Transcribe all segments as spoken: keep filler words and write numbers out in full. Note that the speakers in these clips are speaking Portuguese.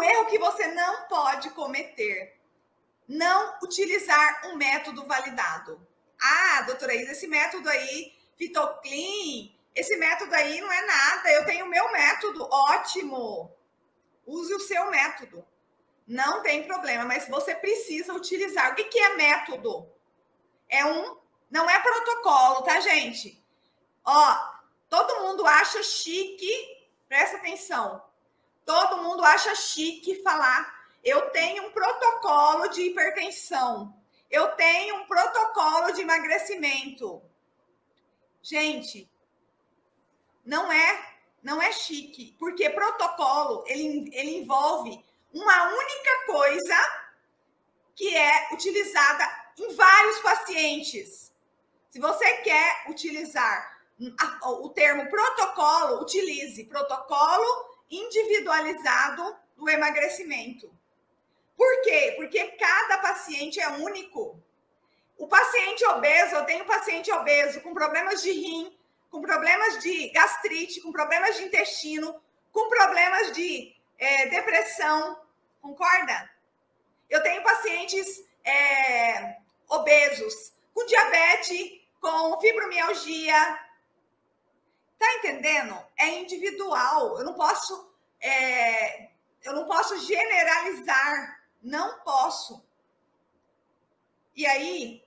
o erro que você não pode cometer, não utilizar um método validado. Ah, doutora Isa, esse método aí, FitoClean, esse método aí não é nada, eu tenho o meu método, ótimo. Use o seu método. Não tem problema, mas você precisa utilizar. O que, que é método? É um, não é protocolo, tá, gente? Ó, todo mundo acha chique, presta atenção. Todo mundo acha chique falar, eu tenho um protocolo de hipertensão, eu tenho um protocolo de emagrecimento. Gente, não é, não é chique, porque protocolo, ele, ele envolve uma única coisa que é utilizada em vários pacientes. Se você quer utilizar o termo protocolo, utilize protocolo individualizado do emagrecimento. Por quê? Porque cada paciente é único. O paciente obeso, eu tenho paciente obeso com problemas de rim, com problemas de gastrite, com problemas de intestino, com problemas de é, depressão, concorda? Eu tenho pacientes é, obesos, com diabetes, com fibromialgia. Tá entendendo? É individual. Eu não posso, é, eu não posso generalizar. Não posso. E aí,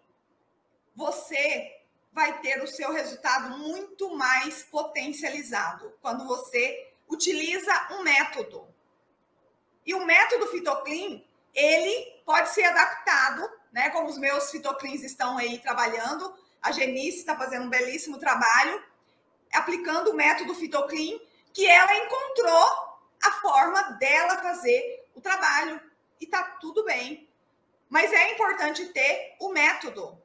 você vai ter o seu resultado muito mais potencializado quando você utiliza um método. E o método FitoClean, ele pode ser adaptado, né? Como os meus FitoCleans estão aí trabalhando, a Genice está fazendo um belíssimo trabalho, aplicando o método FitoClean, que ela encontrou a forma dela fazer o trabalho. E tá tudo bem. Mas é importante ter o método.